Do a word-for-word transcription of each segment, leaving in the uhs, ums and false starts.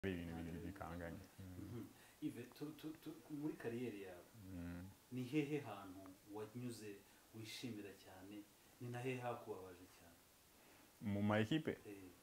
ibintu bibiri bikanganye. Yves, muri kariyeri yawe ni hehe hantu wanyuze wishimira cyane, ni na hehe hakubabaje cyane mu ma equipe?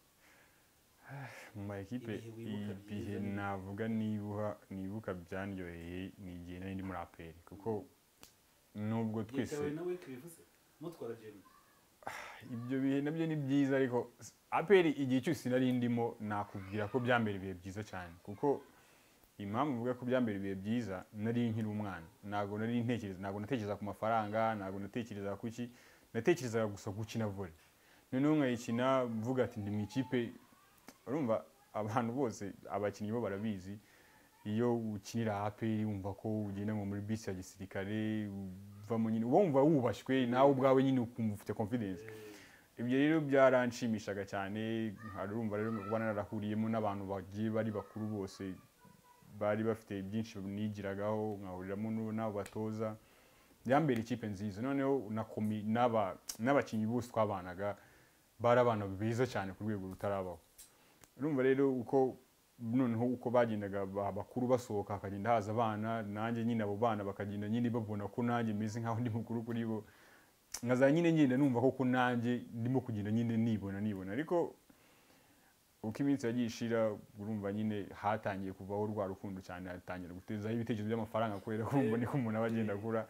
mu ma equipe ibihe navuga nibuha nibuka byanyoheye ni igihe nari ndi muri A P R, kuko nubwo twese nawe kibivuze mutwara Jeremy ibyo bihe nabyo ni byiza, ariko A P R igihe cyose nari ndimo nakubwira ko byambere ibihe byiza cyane, kuko impamvu mvuga ko byambere ibihe byiza nari nkiri umwana, nago nari ntekereza nago natekereza ku mafaranga, nago natekereza kuki, natekereza gusa gukina volley. Noneho nkayikina mvuga ati ndi mu ikipe. Urumva abantu bose abakinnyi bo barabizi, iyo ukinira A P R wumva ko ugenda muri bisi ya gisirikare, uva mu nyine wumva wubashywe nawe ubwawe nyine ukumva ufite confidence. Ibyo rero byaranshimishaga cyane, harumva rero kubana narahuriyemo n'abantu bagiye bari bakuru bose, bari bafite byinshi nigiragaho, nkahuriramo n'abo batoza, byambere ikipe nziza. Noneho nakomi naba n'abakinnyi bose twabanaga bari abana beza cyane ku rwego rutarabaho. Urumva rero uko noneho uko bagendaga bakuru basohoka akagenda haza abana, nanjye nyine abo bana bakagenda nyine babona ko nanjye meze nkaho ndi mukuru kuri bo, nkaza nyine ngenda numva ko nanjye ndimo kugenda nyine nibona nibona. Ariko uko iminsi yagiye ishira, urumva nyine hatangiye kuvaho rwa rukundo cyane, hatangira gutezaho ibitekerezo by'amafaranga, kubera ko urumva niko umuntu abagenda akura.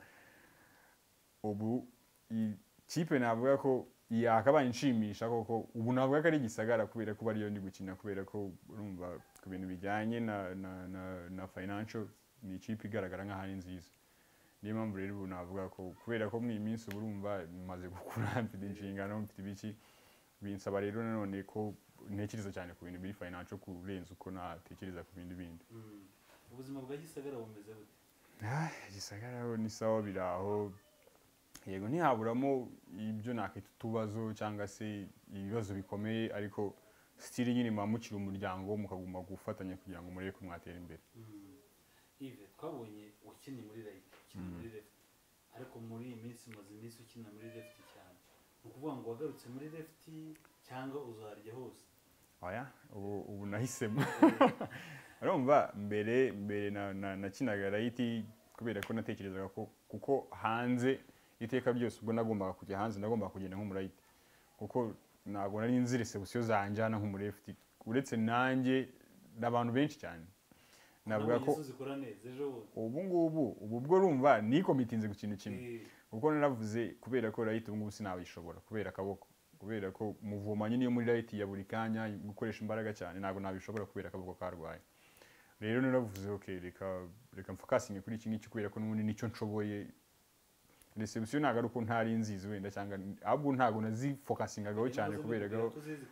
Ubu ikipe navuga ko yakabaye inshimisha koko, ubu navuga ko ari Gisagara, kubera ko bari yo ndi gukina, kubera ko urumva ku bintu bijyanye na na na, na financial ni ikipe igaragara nka hari nziza. Niyo mpamvu rero ubu navuga ko kubera ko mu iminsi urumva maze gukura, mfite inshingano, mfite ibiki, binsaba rero nanone ko ntekereza cyane ku bintu biri financial kurenza uko natekereza ku bindi bindi. Ubuzima bwa Gisagara bumeze bute? Ah, Gisagara ni sawa biraho. Yego ntihaburamo ibyo nakita tubazo cyangwa se ibibazo bikomeye, ariko stili nyine mamukira umuryango mukaguma gufatanya kugira ngo mureke kumwatera imbere. Yves, twabonye ukinnye muri right, ukinnye muri left, ariko muri iyi minsi maze iminsi ukina muri left cyane. Ukuvuga ngo wagarutse muri left cyangwa uzarya hose? Oya, ubu ubu nahisemo. Urumva mbere mbere na nakinaga right kubera ko natekerezaga ko kuko hanze iteka byose ubwo nagombaga kujya hanze, nagombaga kugenda nko muri right, kuko nago nari nzi reception zanjana nko muri left, uretse nanjye n'abantu benshi cyane. Navuga ko ubu ngubu ubu bwo urumva ni komitinze ku kintu kimwe, kuko naravuze kubera ko right ubu ngubu sinabishobora kubera akaboko, kubera ko muvoma nyine yo muri right ya buri kanya gukoresha imbaraga cyane, nago nabishobora kubera akaboko karwaye. Rero naravuze okay, reka reka mfokasinge kuri iki ngiki, kubera ko n'ubundi nicyo nshoboye. Reception ntago ari uko ntari nzizi wenda cyangwa ahubwo ntago nazi focusingagaho cyane, kubera gaho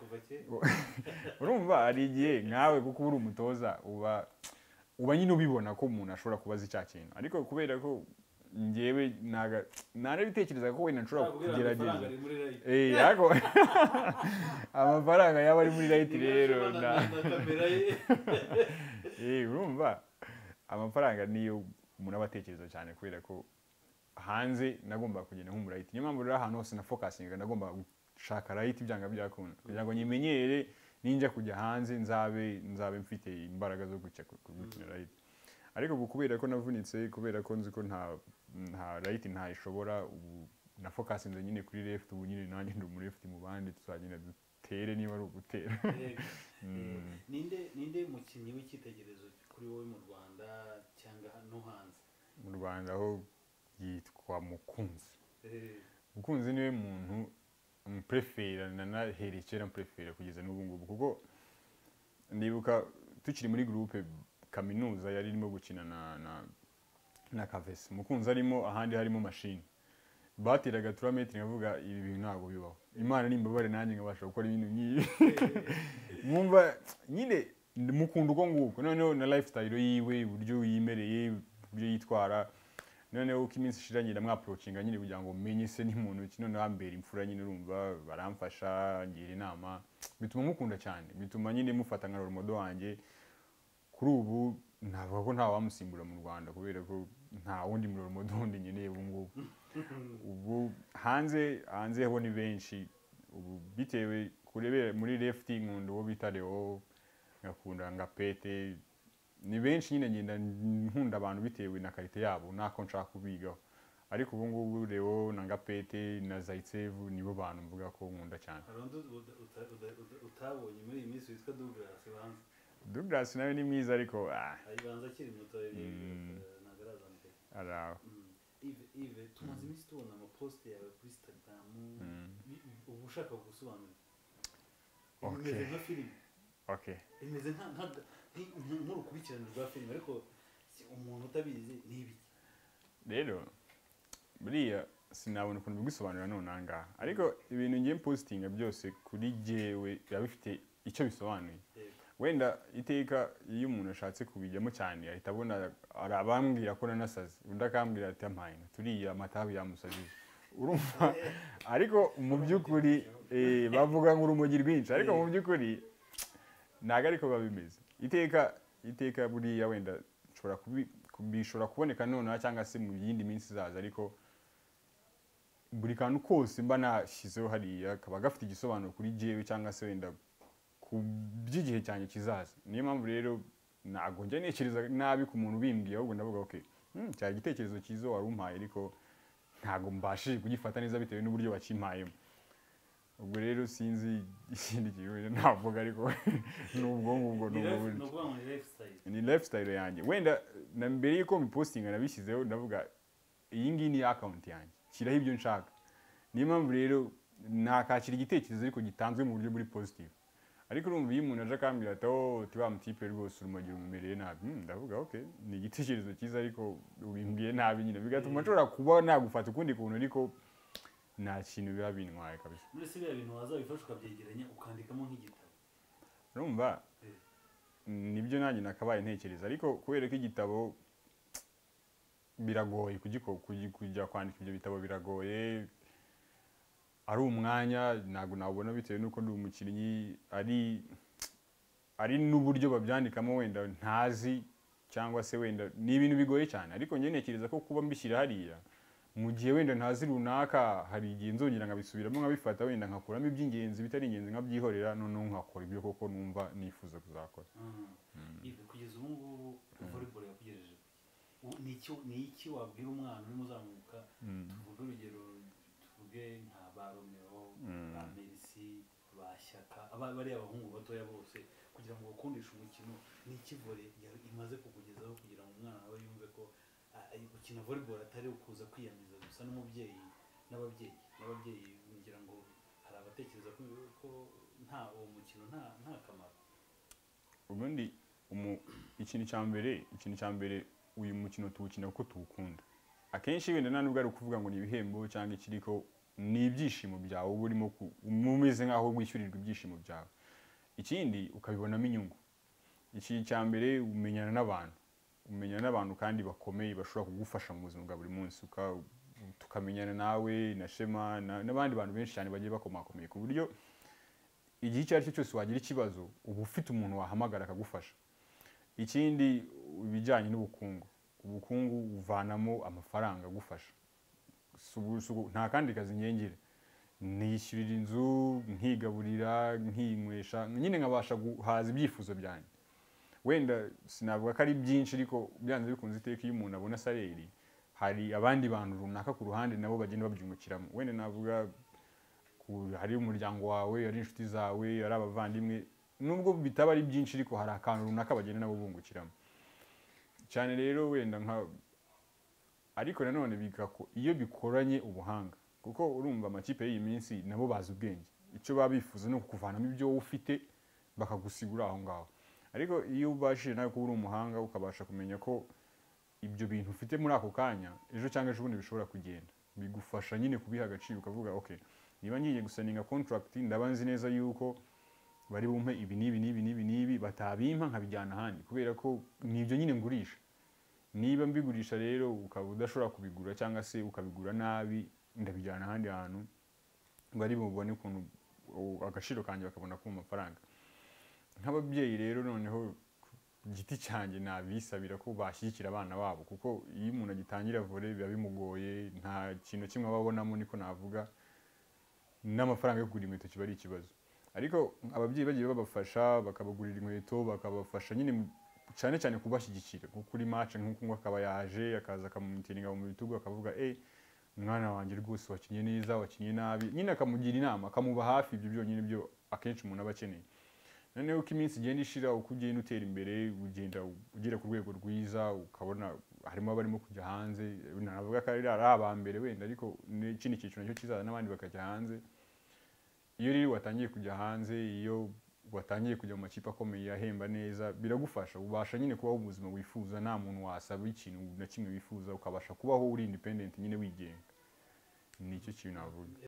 urumva ari igihe nkawe kuko uri umutoza uba uba nyine ubibona ko umuntu ashobora kubaza icya kintu, ariko kubera ko ngewe naga narabitekerezaga ko wenda nshobora kugerageza eh yako amafaranga yaba ari muri right rero na eh urumva amafaranga niyo umuntu abatekereza cyane, kubera ko hanze nagomba kugenda nko muri right. Niyo mpamvu rero ahantu hose na focusinga nagomba gushaka right byanga byakunda, kugira ngo nyimenyere ninja kujya hanze nzabe nzabe mfite imbaraga zo gucya gukina right. Ariko kubera ko navunitse, kubera ko nzi ko nta nta right nta ishobora, ubu na focusinze nyine kuri left, ubu nyine nanjye ndi muri left mu bandi tuzagenda dutere niba ari ugutera. Ninde ninde mukinnyi w'icyitegererezo kuri wowe mu Rwanda cyangwa no hanze? Mu Rwanda aho yitwa Mukunzi. Mukunzi niwe muntu umprefera na naherekera mprefera kugeza n'ubu ngubu, kuko ndibuka tukiri muri groupe kaminuza yari irimo gukina na na na Kavesi. Mukunzi arimo ahandi harimo machine, batiraga trois metres, ngavuga ibi bintu ntago bibaho, Imana nimbabare nanjye ngabasha gukora ibintu nkibi. Mwumva nyine mukunda uko nguko, noneho na lifestyle yiwe, uburyo yimereye, uburyo yitwara. Noneho uko iminsi ishiranye ndamwa approachinga nyine kugira ngo menye se ni muntu kino nambere imfura nyine, urumva baramfasha ngira inama, bituma mukunda cyane, bituma nyine mufata nka role model wanjye. Kuri ubu navuga ko nta wamusimbura mu Rwanda, kubera ko nta wundi role model wundi nyine ubu ngubu. Ubu hanze hanze ho ni benshi, ubu bitewe kurebera muri left nkunda uwo bita Leo, ngakunda ngapete ni benshi nyine ngenda nkunda abantu bitewe na karite yabo nako nshaka kubigaho ariko ubu ngubu rero na ngapete na Zaitsevu nibo bantu mvuga ko nkunda cyane utabonye muri iyi minsi witwa Douglas banza Douglas nawe ni mwiza ariko ah ayibanza akiri muto nagarazante araho Yves Yves tumaze iminsi tubona amapost yawe kuri Instagram ubu ushaka gusobanura imeze nka filime okay imeze nka nk'urukurikirane rwa filime ariko umuntu utabizi ni ibiki rero buriya sinabona ukuntu bigusobanurira none angaha ariko ibintu ngiye postinga byose kuri jewe biba bifite icyo bisobanuye wenda iteka iyo umuntu ashatse kubijyamo cyane ahita abona arabambwira ko nanasaze undi akambwira ati ampaye turiya amatabi yamusajije urumva ariko mu by'ukuri bavuga ngo urumogi rwinshi ariko mu by'ukuri ntago ariko babimeze iteka iteka buriya wenda nshobora kubishobora kuboneka noneho cyangwa se mu yindi minsi izaza ariko buri kantu kose mba nashyizeho hariya kaba gafite igisobanuro kuri jewe cyangwa se wenda ku by'igihe cyane kizaza niyo mpamvu rero ntago njya nekereza nabi ku muntu ubimbwiye ahubwo ndavuga okay cyari igitekerezo cyiza wari umpaye ariko ntago mbashije kugifata neza bitewe n'uburyo bakimpayemo ubwo rero sinzi ikindi kintu navuga ariko nubwo ngubwo ni lifestyle yanjye wenda na mbere yuko mpostinga nabishyizeho ndavuga iyi ngiyi ni account yanjye shyiraho ibyo nshaka niyo mpamvu rero nakakira igitekerezo ariko gitanzwe mu buryo buri positive ariko urumva iyo umuntu aje akambwira ati oh tiwa mutipe rwose urumogi rumumereye nabi ndavuga okay ni igitekerezo cyiza ariko ubimbwiye nabi nyine bigatuma nshobora kuba nagufata ukundi kuntu ariko nta kintu biba bintwaye kabisa muri se ibintu wazabifasha ukabyegeranya ukandikamo nk'igitabo urumva nibyo nanjye nakabaye ntekereza ariko kubera ko igitabo biragoye kujya kwandika ibyo bitabo biragoye ari umwanya ntabwo nabona bitewe nuko ndi umukinnyi ari ari n'uburyo babyandikamo wenda ntazi cyangwa se wenda ni ibintu bigoye cyane ariko njye ntekereza ko kuba mbishyira hariya mu gihe wenda ntazi runaka hari igihe nzongera nkabisubiramo nkabifata wenda nkakuramo iby'ingenzi bitari ingenzi nkabyihorera noneho nkakora ibyo koko numva nifuza kuzakora kugeza ubu ngubu volleyball yakugejeje ni iki wabwira umwana urimo uzamuka tuvuge urugero tuvuge nka ba Romeo ba Merci ba Shyaka bariya abahungu batoya bose kugira ngo bakundishe umukino ni iki volley imaze kukugezaho kugira ngo umwana nawe yumve ko gukina volleyball atari ukuza kwiyamiza gusa n'umubyeyi n'ababyeyi n'ababyeyi ngira ngo hari abatekereza ko nta uwo mukino nta nta kamaro ubundi ikintu cya mbere ikintu cya mbere uyu mukino tuwukina kuko tuwukunda akenshi wenda nta nubwo ari ukuvuga ngo ni ibihembo cyangwa ikiriko ni ibyishimo byawe uba urimo umeze nk'aho wishyurirwa ibyishimo byawe ikindi ukabibonamo inyungu iki cya mbere umenyana n'abantu umenyana n'abantu kandi bakomeye bashobora kugufasha mu buzima bwa buri munsi tukamenyana nawe na Shema n'abandi bantu benshi cyane bagiye bakomakomeye ku buryo igihe icyo ari cyo cyose wagira ikibazo uba ufite umuntu wahamagara akagufasha ikindi ibijyanye n'ubukungu ubukungu uvanamo amafaranga agufasha nta kandi kazi nkengere nishyurira inzu nkigaburira nkinywesha nyine nkabasha guhaza ibyifuzo byanjye wenda sinavuga ko ari byinshi ariko byanze bikunze iteka iyo umuntu abona saleri hari abandi bantu runaka ku ruhande nabo bagenda babyungukiramo wenda navuga hari umuryango wawe ari inshuti zawe ari abavandimwe nubwo bitaba ari byinshi ariko hari akantu runaka bagenda nabo bungukiramo cyane rero wenda nka ariko nanone bigako iyo bikoranye ubuhanga kuko urumva amakipe y'iyi minsi nabo bazi ubwenge icyo baba bifuza no kukuvanamo ibyo wowe ufite bakagusigura aho ngaho ariko iyo ubashije nawe kuba uri umuhanga ukabasha kumenya ko ibyo bintu ufite muri ako kanya ejo cyangwa ejo bundi bishobora kugenda bigufasha nyine kubiha agaciro ukavuga okay niba ngiye gusaninga contract ndaba nzi neza yuko bari bumpe ibi n'ibi n'ibi n'ibi n'ibi batabimpa nkabijyana ahandi kubera ko nibyo nyine ngurisha niba mbigurisha rero ukaba udashobora kubigura cyangwa se ukabigura nabi ndabijyana ahandi hantu bari bubone ukuntu agaciro kanjye bakabona ko amafaranga nk'ababyeyi rero noneho giti cyanjye nabisabira ko bashyigikira abana babo kuko iyo umuntu agitangira volley biba bimugoye nta kintu kimwe babonamo niko navuga n'amafaranga yo kugura inkweto kiba ari ikibazo ariko ababyeyi bagiye babafasha bakabagurira inkweto bakabafasha nyine cyane cyane kubashyigikira nko kuri match nk'uko akaba yaje akaza akamutiringa mu bitugu akavuga eh umwana wanjye rwose wakinye neza wakinye nabi nyine akamugira inama akamuba hafi ibyo byonyine byo akenshi umuntu aba akeneye noneho uko iminsi igenda ishira uko ugenda utera imbere ugenda ugera ku rwego rwiza ukabona harimo abarimo kujya hanze navuga ko ari aba mbere wenda ariko n'ikindi cyiciro nacyo kizaza n'abandi bakajya hanze iyo rero watangiye kujya hanze iyo watangiye kujya mu makipe akomeye ahemba neza biragufasha ubasha nyine kubaho ubuzima wifuza nta muntu wasaba ikintu na kimwe wifuza ukabasha kubaho uri independent nyine wigenga nicyo kintu navuga